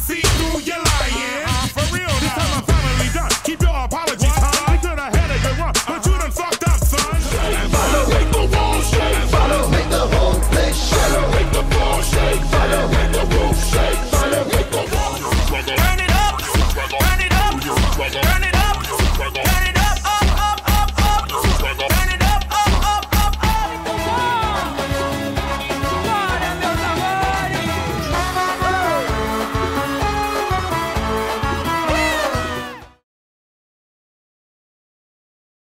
see through your lying. For real, this time I'm finally done. Keep your apology